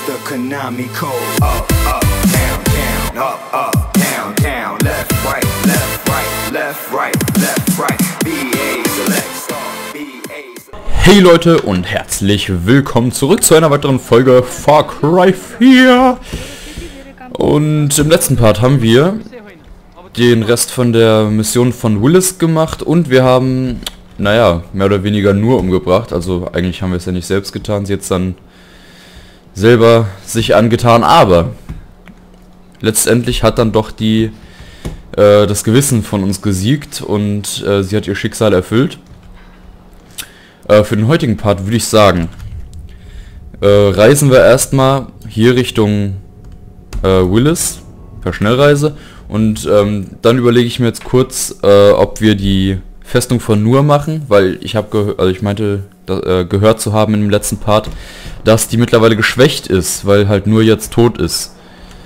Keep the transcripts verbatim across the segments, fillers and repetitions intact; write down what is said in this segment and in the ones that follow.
the Konami code. Up, up, down, down, up, up, down, down, left, right, left, right, left, right, left, right, B A select start, B A select. Hey Leute und herzlich willkommen zurück zu einer weiteren Folge Far Cry vier. Und im letzten Part haben wir den Rest von der Mission von Willis gemacht und wir haben, naja, mehr oder weniger nur umgebracht. Also eigentlich haben wir es ja nicht selbst getan, sie jetzt dann selber sich angetan, aber letztendlich hat dann doch die äh, das Gewissen von uns gesiegt und äh, sie hat ihr Schicksal erfüllt. Äh, für den heutigen Part würde ich sagen, äh, reisen wir erstmal hier Richtung äh, Willis per Schnellreise und ähm, dann überlege ich mir jetzt kurz, äh, ob wir die Festung von Nur machen, weil ich habe, also ich meinte, da, äh, gehört zu haben im letzten Part, dass die mittlerweile geschwächt ist, weil halt Nur jetzt tot ist.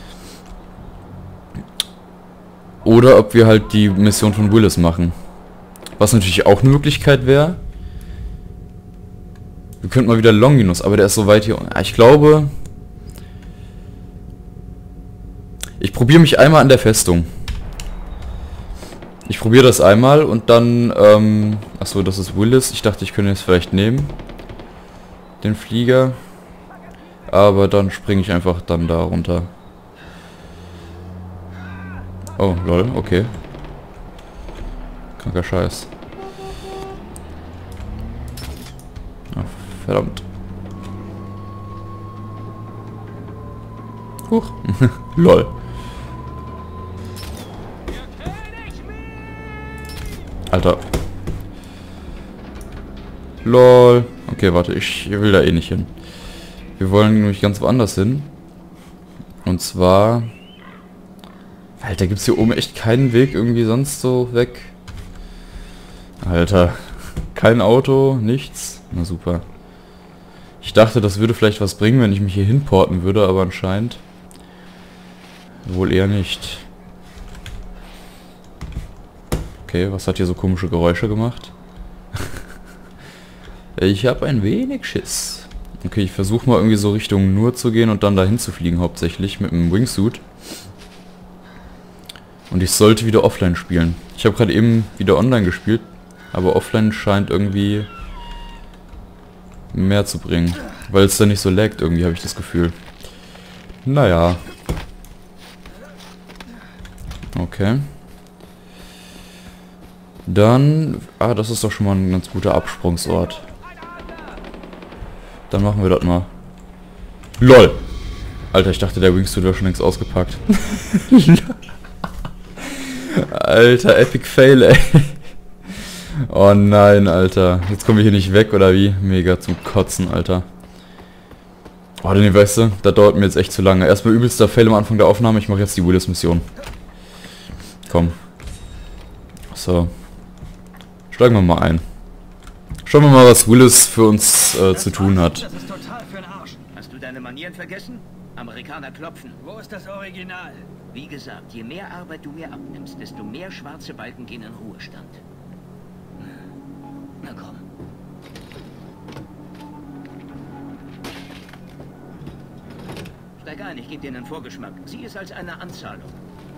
Oder ob wir halt die Mission von Willis machen. Was natürlich auch eine Möglichkeit wäre. Wir könnten mal wieder Longinus, aber der ist so weit hier. Ich glaube, ich probiere mich einmal an der Festung. Ich probiere das einmal und dann, ähm, achso, das ist Willis. Ich dachte, ich könnte es vielleicht nehmen, den Flieger. Aber dann springe ich einfach dann da runter. Oh, lol, okay. Kranker Scheiß. Ach, verdammt. Huch. Lol. Alter. Lol. Okay, warte, ich will da eh nicht hin. Wir wollen nämlich ganz woanders hin. Und zwar... Alter, gibt's hier oben echt keinen Weg irgendwie sonst so weg? Alter. Kein Auto, nichts. Na super. Ich dachte, das würde vielleicht was bringen, wenn ich mich hier hinporten würde, aber anscheinend... wohl eher nicht. Okay, was hat hier so komische Geräusche gemacht? Ich habe ein wenig Schiss. Okay, ich versuche mal irgendwie so Richtung Nur zu gehen und dann dahin zu fliegen, hauptsächlich mit dem Wingsuit. Und ich sollte wieder offline spielen. Ich habe gerade eben wieder online gespielt, aber offline scheint irgendwie mehr zu bringen. Weil es da nicht so laggt irgendwie, habe ich das Gefühl. Naja. Okay. Dann... Ah, das ist doch schon mal ein ganz guter Absprungsort. Dann machen wir das mal. LOL! Alter, ich dachte, der Wingsuit wäre schon längst ausgepackt. Alter, Epic Fail, ey. Oh nein, Alter. Jetzt kommen wir hier nicht weg, oder wie? Mega zum Kotzen, Alter. Oh, nee, weißt du, das dauert mir jetzt echt zu lange. Erstmal übelster Fail am Anfang der Aufnahme. Ich mache jetzt die Willis-Mission. Komm. So. Steigen wir mal ein. Schauen wir mal, was Willis für uns äh, zu tun hat. Das ist total für den Arsch. Hast du deine Manieren vergessen? Amerikaner klopfen. Wo ist das Original? Wie gesagt, je mehr Arbeit du mir abnimmst, desto mehr schwarze Balken gehen in Ruhestand. Na komm. Steig ein, ich gebe dir einen Vorgeschmack. Sieh es als eine Anzahlung.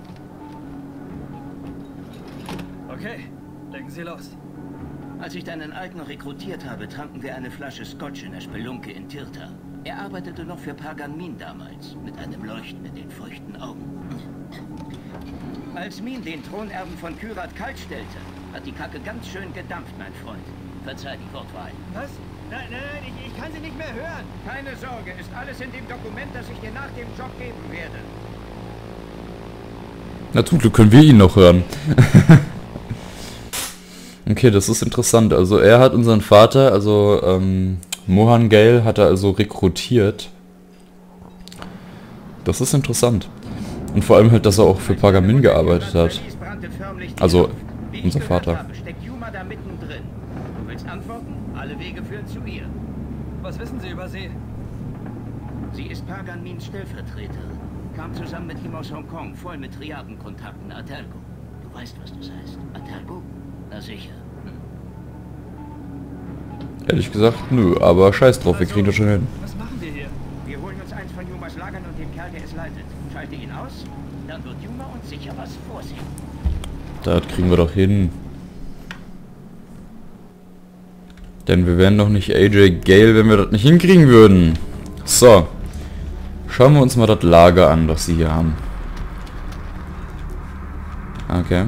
Okay, legen Sie los. Als ich deinen Alten rekrutiert habe, tranken wir eine Flasche Scotch in der Spelunke in Tirta. Er arbeitete noch für Pagan Min damals, mit einem Leuchten in den feuchten Augen. Als Min den Thronerben von Kyrat kalt stellte, hat die Kacke ganz schön gedampft, mein Freund. Verzeih die Wortwahl. Was? Nein, nein, nein, ich, ich kann sie nicht mehr hören. Keine Sorge, ist alles in dem Dokument, das ich dir nach dem Job geben werde. Na zum Glück können wir ihn noch hören. Okay, das ist interessant. Also er hat unseren Vater, also ähm, Mohan Gale, hat er also rekrutiert. Das ist interessant. Und vor allem halt, dass er auch für Pagan Min gearbeitet hat. Also unser Vater. Steckt Yuma da mittendrin. Du willst antworten? Alle Wege führen zu ihr. Was wissen Sie über sie? Sie ist Pagan Mins Stellvertreterin. Kam zusammen mit ihm aus Hongkong, voll mit Triadenkontakten. Atergo. Du weißt, was das heißt. Atergo? Na sicher. Hm. Ehrlich gesagt, nö, aber scheiß drauf, wir kriegen das schon hin. Was machen wir hier? Wir holen uns eins von Yumas Lagern und dem Kerl, der es leitet. Schalte ihn aus, dann wird Yuma uns sicher was vorsehen. Das kriegen wir doch hin. Denn wir wären doch nicht A J Gale, wenn wir das nicht hinkriegen würden. So. Schauen wir uns mal das Lager an, was sie hier haben. Okay.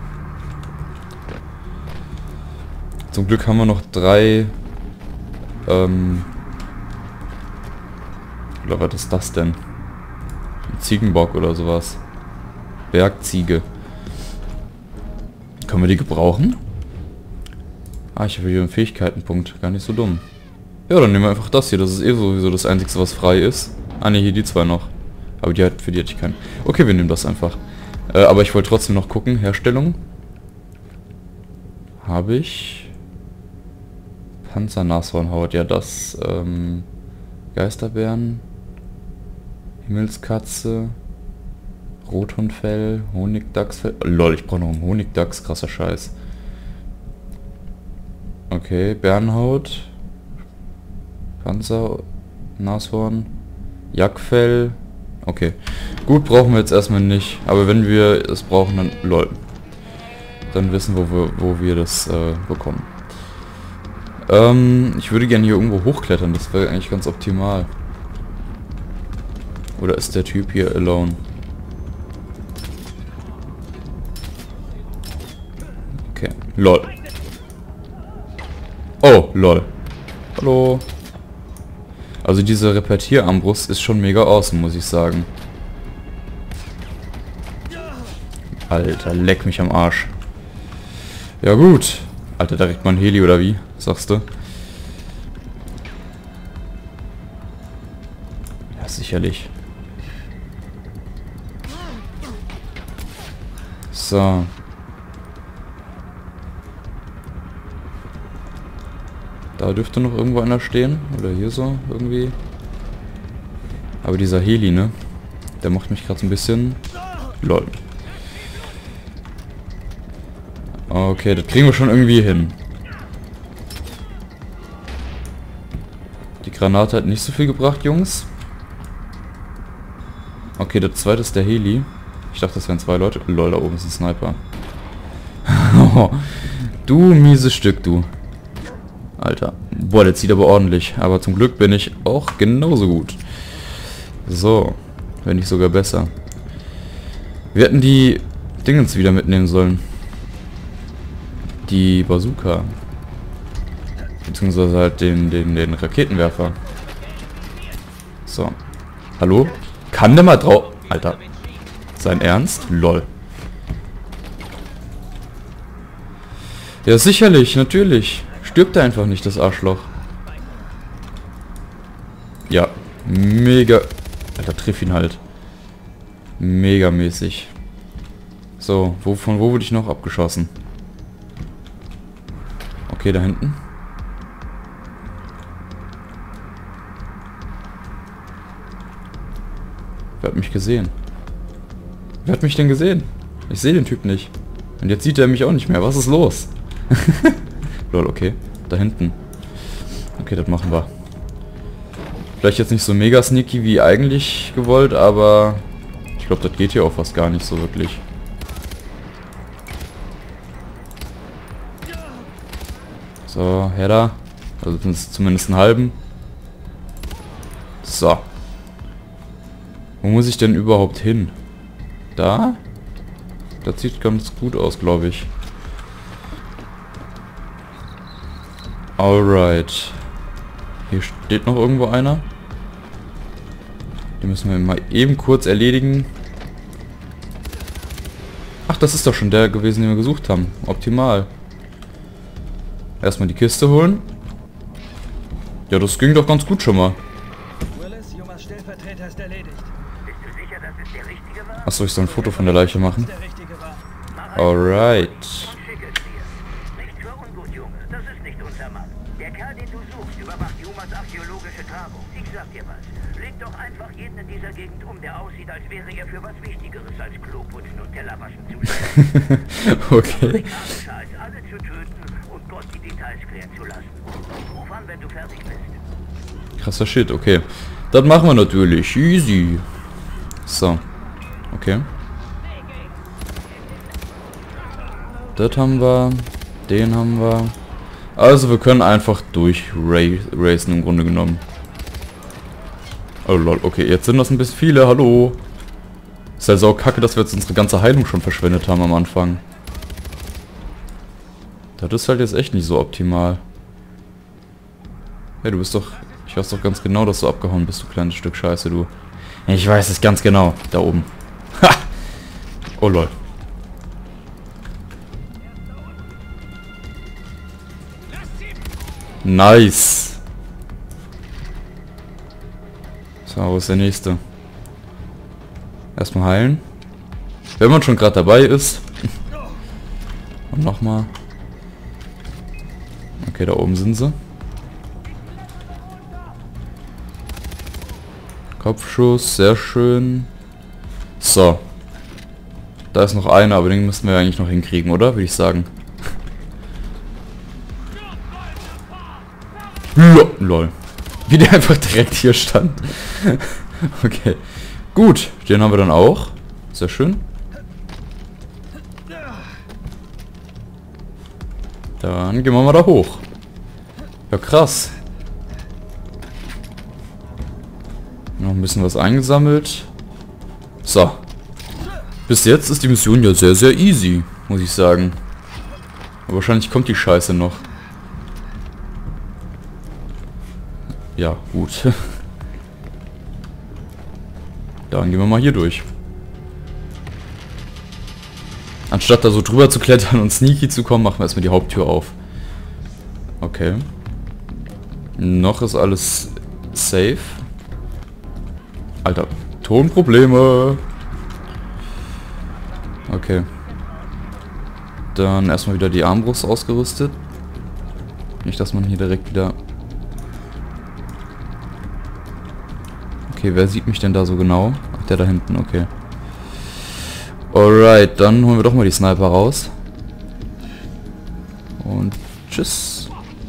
Zum Glück haben wir noch drei... Ähm... Oder was ist das denn? Ein Ziegenbock oder sowas. Bergziege. Können wir die gebrauchen? Ah, ich habe hier einen Fähigkeitenpunkt. Gar nicht so dumm. Ja, dann nehmen wir einfach das hier. Das ist eh sowieso das Einzige, was frei ist. Ah ne, hier die zwei noch. Aber die hat, für die hätte ich keinen. Okay, wir nehmen das einfach. Äh, aber ich wollte trotzdem noch gucken. Herstellung. Habe ich... Panzernashornhaut. Ja, das... Ähm, Geisterbären. Himmelskatze. Rothundfell. Honigdachsfell. Lol, ich brauche noch einen Honigdachs. Krasser Scheiß. Okay, Bärenhaut. Panzer. Nashorn. Jackfell. Okay. Gut, brauchen wir jetzt erstmal nicht. Aber wenn wir es brauchen, dann... Lol. Dann wissen wir, wo, wo wir das äh, bekommen. Ähm, ich würde gerne hier irgendwo hochklettern. Das wäre eigentlich ganz optimal. Oder ist der Typ hier alone? Okay. Lol. Oh, lol. Hallo. Also diese Repetierarmbrust ist schon mega awesome, muss ich sagen. Alter, leck mich am Arsch. Ja gut. Alter, da kriegt man Heli oder wie? Sagst du? Ja, sicherlich. So. Da dürfte noch irgendwo einer stehen. Oder hier so, irgendwie. Aber dieser Heli, ne? Der macht mich gerade so ein bisschen... Lol. Okay, das kriegen wir schon irgendwie hin. Die Granate hat nicht so viel gebracht, Jungs. Okay, der zweite ist der Heli. Ich dachte, das wären zwei Leute. Lol, da oben ist ein Sniper. Du mieses Stück, du. Alter. Boah, der zieht aber ordentlich. Aber zum Glück bin ich auch genauso gut. So. Wenn nicht sogar besser. Wir hätten die Dingens wieder mitnehmen sollen. Die Bazooka. Beziehungsweise halt den, den, den Raketenwerfer. So. Hallo? Kann der mal drauf... Alter. Sein Ernst? Lol. Ja, sicherlich, natürlich. Stirbt er einfach nicht, das Arschloch. Ja. Mega... Alter, triff ihn halt. Mega mäßig. So, wo, von wo wurde ich noch abgeschossen? Okay, da hinten. Wer hat mich gesehen? Wer hat mich denn gesehen? Ich sehe den Typ nicht. Und jetzt sieht er mich auch nicht mehr. Was ist los? Lol, okay. Da hinten. Okay, das machen wir. Vielleicht jetzt nicht so mega sneaky wie eigentlich gewollt, aber ich glaube, das geht hier auch fast gar nicht so wirklich. So, her da. Also zumindest einen halben. So. Wo muss ich denn überhaupt hin? Da? Das sieht ganz gut aus, glaube ich. Alright. Hier steht noch irgendwo einer. Den müssen wir mal eben kurz erledigen. Ach, das ist doch schon der gewesen, den wir gesucht haben. Optimal. Erstmal die Kiste holen. Ja, das ging doch ganz gut schon mal. Willis, Yumas Stellvertreter ist erledigt. Bist du sicher, dass es der Richtige war? Achso, ich soll ein Foto von der Leiche machen. Der Richtige war. Alright. Und schick es dir. Nicht für ungut, Junge. Das ist nicht unser Mann. Der Kerl, den du suchst, überwacht Yumas archäologische Grabung. Ich sag dir was. Leg doch einfach jeden in dieser Gegend um, der aussieht, als wäre er für was Wichtigeres als Kloputzen und Tellerwaschen zuständig. Okay. Amerikanischer als alle zu töten und Gott die Details klären zu lassen. Ruf an, wenn du fertig bist. Krasser Shit, okay. Das machen wir natürlich. Easy. So. Okay. Das haben wir. Den haben wir. Also wir können einfach durchracen im Grunde genommen. Oh lol, okay, jetzt sind das ein bisschen viele, hallo. Ist ja sau kacke, dass wir jetzt unsere ganze Heilung schon verschwendet haben am Anfang. Das ist halt jetzt echt nicht so optimal. Hey, du bist doch... Ich weiß doch ganz genau, dass du abgehauen bist, du kleines Stück Scheiße, du. Ich weiß es ganz genau, da oben. Ha! Oh lol. Nice. So, wo ist der nächste? Erstmal heilen. Wenn man schon gerade dabei ist. Und nochmal. Okay, da oben sind sie. Kopfschuss, sehr schön. So. Da ist noch einer, aber den müssten wir eigentlich noch hinkriegen, oder? Würde ich sagen. Lol. Wie der einfach direkt hier stand. Okay. Gut, den haben wir dann auch. Sehr schön. Dann gehen wir mal da hoch. Ja, krass. Noch ein bisschen was eingesammelt. So. Bis jetzt ist die Mission ja sehr, sehr easy, muss ich sagen. Aber wahrscheinlich kommt die Scheiße noch. Ja, gut. Dann gehen wir mal hier durch. Anstatt da so drüber zu klettern und sneaky zu kommen, machen wir erstmal die Haupttür auf. Okay. Noch ist alles safe. Alter, Tonprobleme. Okay. Dann erstmal wieder die Armbrust ausgerüstet. Nicht, dass man hier direkt wieder... Okay, wer sieht mich denn da so genau? Ach, der da hinten, okay. Alright, dann holen wir doch mal die Sniper raus. Und tschüss.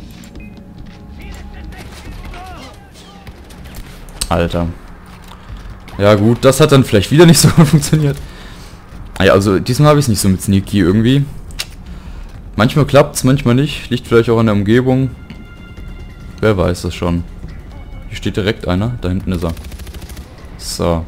Alter. Ja gut, das hat dann vielleicht wieder nicht so gut funktioniert. Ah ja, also diesmal habe ich es nicht so mit Sneaky irgendwie. Manchmal klappt es, manchmal nicht. Liegt vielleicht auch an der Umgebung. Wer weiß das schon. Hier steht direkt einer. Da hinten ist er. So.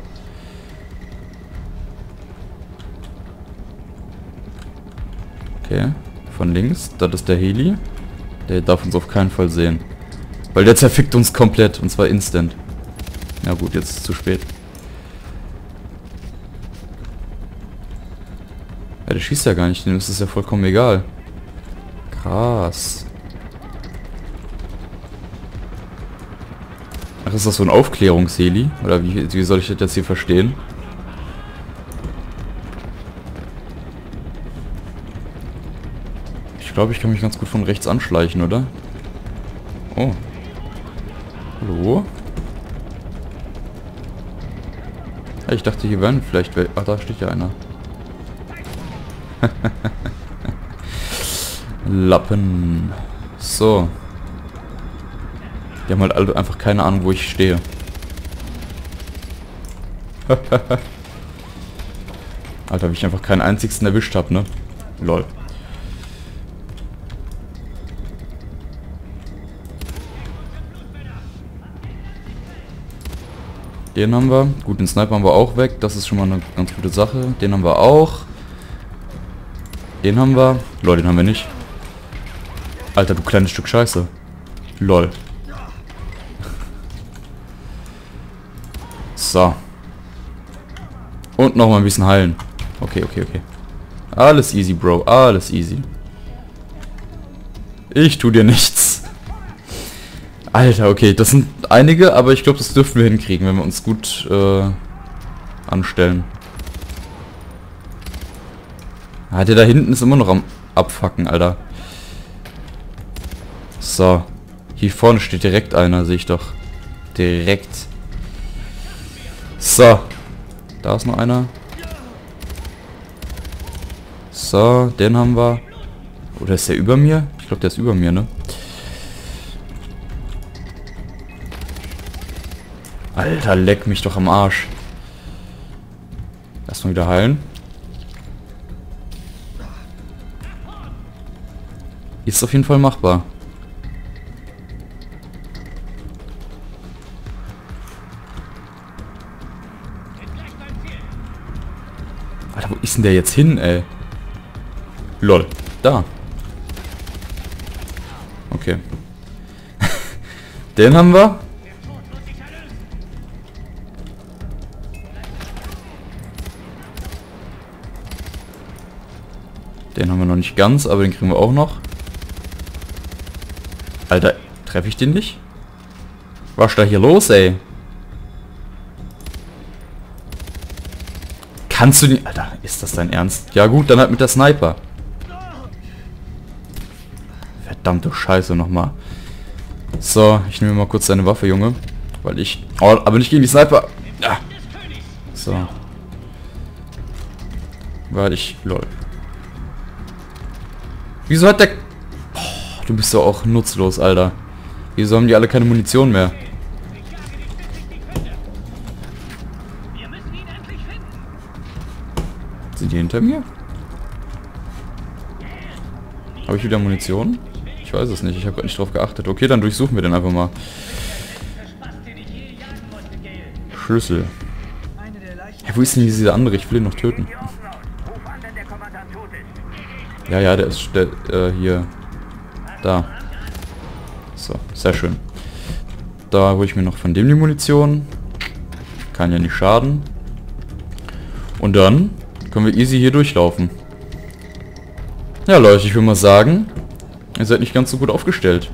Okay. Von links. Das ist der Heli. Der darf uns auf keinen Fall sehen. Weil der zerfickt uns komplett. Und zwar instant. Ja gut, jetzt ist es zu spät. Ja, der schießt ja gar nicht. Dem ist es ja vollkommen egal. Krass. Ach, ist das so ein Aufklärungsheli? Oder wie, wie soll ich das jetzt hier verstehen? Ich glaube, ich kann mich ganz gut von rechts anschleichen, oder? Oh. Hallo? Ja, ich dachte, hier wären vielleicht... Ach, da steht ja einer. Lappen. So. Die haben halt alle einfach keine Ahnung, wo ich stehe. Alter, wie ich einfach keinen einzigsten erwischt habe, ne? Lol. Den haben wir. Gut, den Sniper haben wir auch weg. Das ist schon mal eine ganz gute Sache. Den haben wir auch. Den haben wir. Lol, den haben wir nicht. Alter, du kleines Stück Scheiße. Lol. So. Und noch mal ein bisschen heilen. Okay, okay, okay. Alles easy, Bro. Alles easy. Ich tu dir nichts. Alter, okay. Das sind einige, aber ich glaube, das dürfen wir hinkriegen, wenn wir uns gut äh, anstellen. Ah, der da hinten ist immer noch am Abfacken, Alter. So. Hier vorne steht direkt einer, sehe ich doch. Direkt. So. Da ist noch einer. So, den haben wir. Oder ist der über mir? Ich glaube, der ist über mir, ne? Alter, leck mich doch am Arsch. Erstmal wieder heilen. Ist auf jeden Fall machbar. Alter, wo ist denn der jetzt hin, ey? Lol. Da. Okay. Den haben wir. Den haben wir noch nicht ganz, aber den kriegen wir auch noch. Alter, treffe ich den nicht? Was ist da hier los, ey? Kannst du den... Alter, ist das dein Ernst? Ja gut, dann halt mit der Sniper. Verdammte Scheiße nochmal. So, ich nehme mal kurz deine Waffe, Junge. Weil ich... Oh, aber nicht gegen die Sniper. Ja. So. Weil ich... Lol. Wieso hat der... Oh, du bist doch auch nutzlos, Alter. Wieso haben die alle keine Munition mehr? Sind die hinter mir? Habe ich wieder Munition? Ich weiß es nicht, ich habe gerade nicht drauf geachtet. Okay, dann durchsuchen wir den einfach mal. Schlüssel. Ja, wo ist denn dieser andere? Ich will ihn noch töten. Ja, ja, der ist der, äh, hier. Da. So, sehr schön. Da hole ich mir noch von dem die Munition. Kann ja nicht schaden. Und dann können wir easy hier durchlaufen. Ja, Leute, ich will mal sagen, ihr seid nicht ganz so gut aufgestellt.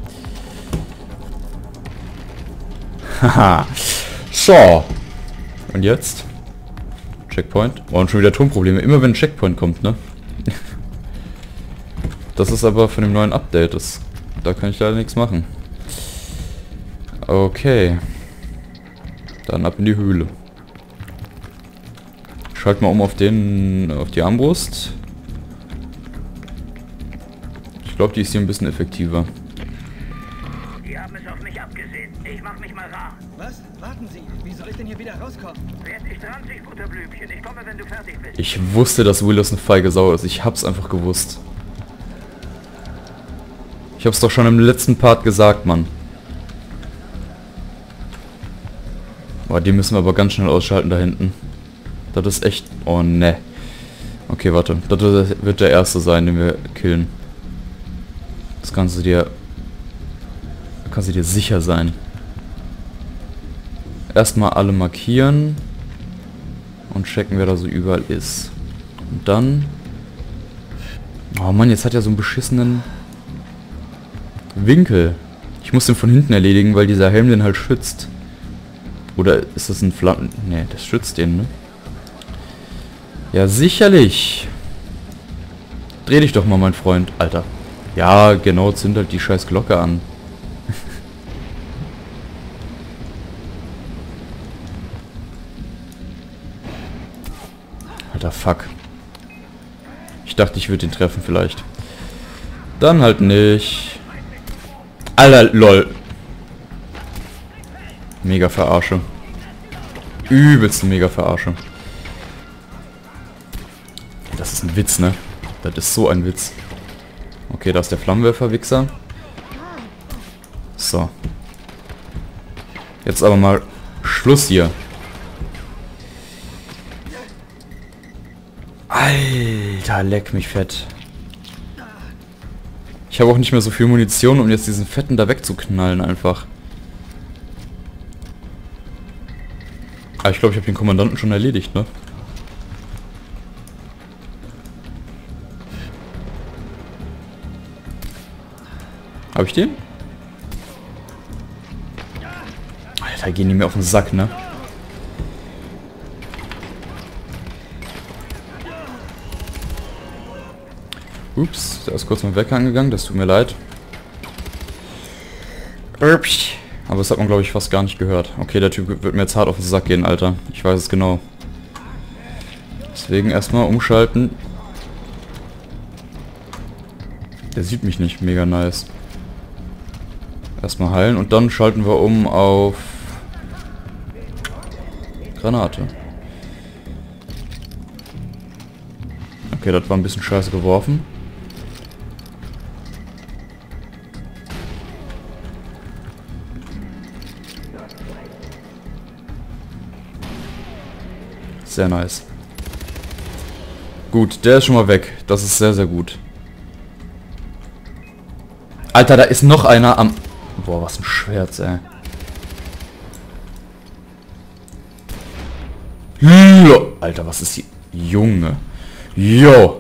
Haha. So. Und jetzt? Checkpoint. Oh, und schon wieder Tonprobleme. Immer wenn ein Checkpoint kommt, ne? Das ist aber von dem neuen Update. Das, da kann ich leider nichts machen. Okay. Dann ab in die Höhle. Schalt mal um auf den, auf die Armbrust. Ich glaube, die ist hier ein bisschen effektiver. Die haben es auf mich abgesehen. Ich mach mich mal rar. Was? Warten Sie. Wie soll ich denn hier wieder rauskommen? Werd ich dran, sich Butterblümchen. Ich komme, wenn du fertig bist. Ich wusste, dass Willis eine feige Sau ist. Ich hab's einfach gewusst. Ich hab's doch schon im letzten Part gesagt, Mann. Boah, die müssen wir aber ganz schnell ausschalten da hinten. Das ist echt... Oh, ne. Okay, warte. Das wird der erste sein, den wir killen. Das kannst du dir... kannst du dir sicher sein. Erstmal alle markieren. Und checken, wer da so überall ist. Und dann... Oh Mann, jetzt hat er so einen beschissenen... Winkel. Ich muss den von hinten erledigen, weil dieser Helm den halt schützt. Oder ist das ein Flammen... Ne, das schützt den, ne? Ja, sicherlich. Dreh dich doch mal, mein Freund. Alter. Ja, genau, zünd halt die scheiß Glocke an. Alter, fuck. Ich dachte, ich würde ihn treffen vielleicht. Dann halt nicht. Alter, lol. Mega Verarsche. Übelste Mega Verarsche. Das ist ein Witz, ne? Das ist so ein Witz. Okay, da ist der Flammenwerfer-Wichser. So. Jetzt aber mal Schluss hier. Alter, leck mich fett. Ich habe auch nicht mehr so viel Munition, um jetzt diesen Fetten da wegzuknallen einfach. Ah, ich glaube, ich habe den Kommandanten schon erledigt, ne? Habe ich den? Alter, gehen die mir auf den Sack, ne? Ups, der ist kurz mal weg angegangen, das tut mir leid. Ups. Aber das hat man, glaube ich, fast gar nicht gehört. Okay, der Typ wird mir jetzt hart auf den Sack gehen, Alter. Ich weiß es genau. Deswegen erstmal umschalten. Der sieht mich nicht. Mega nice. Erstmal heilen und dann schalten wir um auf Granate. Okay, das war ein bisschen scheiße geworfen. Sehr nice. Gut, der ist schon mal weg. Das ist sehr, sehr gut. Alter, da ist noch einer am... Boah, was ein Schwert, ey. Jo. Alter, was ist hier? Junge. Jo.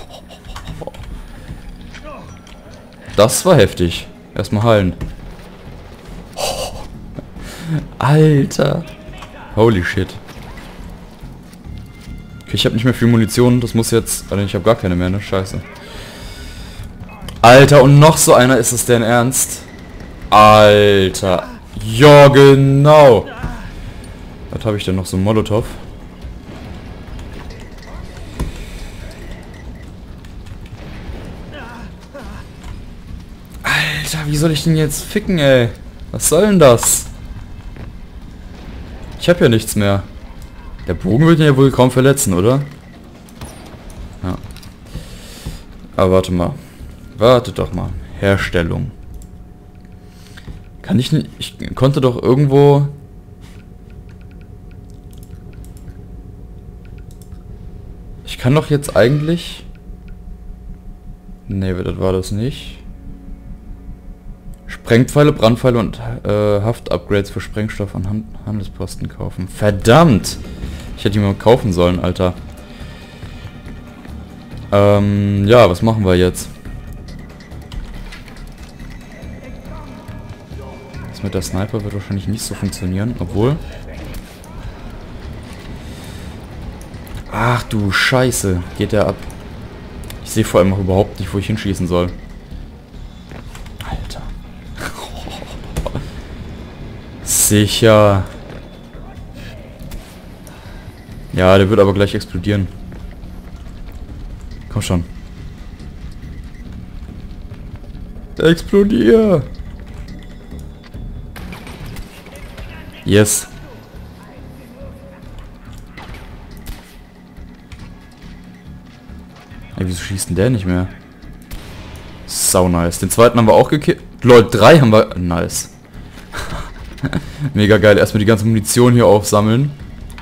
Das war heftig. Erstmal heilen. Alter. Holy shit. Okay, ich habe nicht mehr viel Munition. Das muss jetzt... Also ich habe gar keine mehr, ne? Scheiße. Alter, und noch so einer, ist es denn ernst? Alter. Ja, genau. Was habe ich denn noch? So ein Molotow. Alter, wie soll ich den jetzt ficken, ey? Was soll denn das? Ich habe ja nichts mehr. Der Bogen wird ihn ja wohl kaum verletzen, oder? Ja. Aber warte mal. Warte doch mal. Herstellung. Kann ich nicht... Ich konnte doch irgendwo... Ich kann doch jetzt eigentlich... Nee, das war das nicht. Sprengpfeile, Brandpfeile und äh, Haft-Upgrades für Sprengstoff an Han Handelsposten kaufen. Verdammt! Ich hätte die mal kaufen sollen, Alter. Ähm, ja, was machen wir jetzt? Das mit der Sniper wird wahrscheinlich nicht so funktionieren, obwohl... Ach du Scheiße, geht der ab. Ich sehe vor allem auch überhaupt nicht, wo ich hinschießen soll. Alter. Sicher. Ja, der wird aber gleich explodieren. Komm schon. Explodier! Yes. Ey, wieso schießt denn der nicht mehr? Sau nice. Den zweiten haben wir auch gekillt. Leute, drei haben wir... Nice. Mega geil. Erstmal die ganze Munition hier aufsammeln.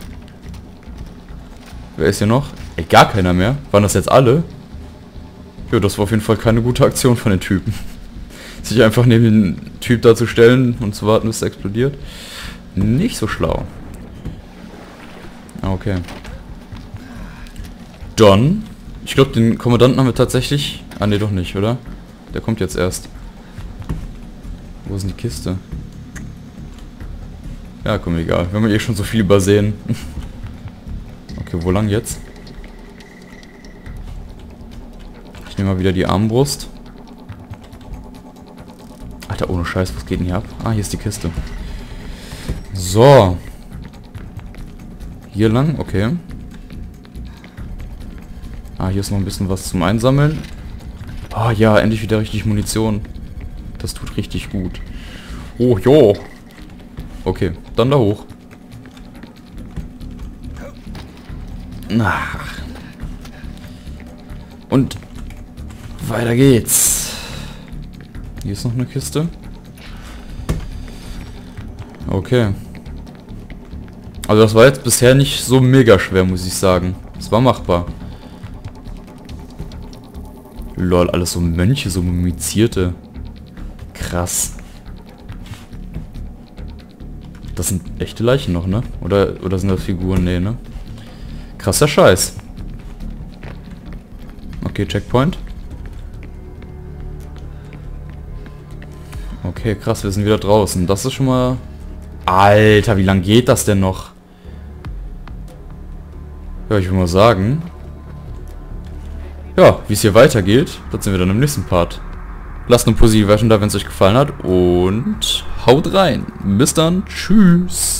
Wer ist hier noch? Ey, gar keiner mehr. Waren das jetzt alle? Ja, das war auf jeden Fall keine gute Aktion von den Typen. Sich einfach neben den Typ da zu stellen und zu warten, bis er explodiert. Nicht so schlau. Okay. Dann... Ich glaube, den Kommandanten haben wir tatsächlich... Ah, ne, doch nicht, oder? Der kommt jetzt erst. Wo ist denn die Kiste? Ja, komm, egal. Wir haben eh schon so viel übersehen. Okay, wo lang jetzt? Ich nehme mal wieder die Armbrust. Alter, ohne Scheiß, was geht denn hier ab? Ah, hier ist die Kiste. So. Hier lang, okay. Ah, hier ist noch ein bisschen was zum Einsammeln. Ah ja, endlich wieder richtig Munition. Das tut richtig gut. Oh, jo. Okay, dann da hoch. Ach. Und weiter geht's. Hier ist noch eine Kiste. Okay. Also das war jetzt bisher nicht so mega schwer, muss ich sagen. Es war machbar. Lol, alles so Mönche, so mumizierte. Krass. Das sind echte Leichen noch, ne? Oder, oder sind das Figuren? Nee, ne? Krasser Scheiß. Okay, Checkpoint. Okay, krass, wir sind wieder draußen. Das ist schon mal... Alter, wie lang geht das denn noch? Ja, ich will mal sagen... Ja, wie es hier weitergeht, das sehen wir dann im nächsten Part. Lasst eine positive Bewertung da, wenn es euch gefallen hat und haut rein. Bis dann, tschüss.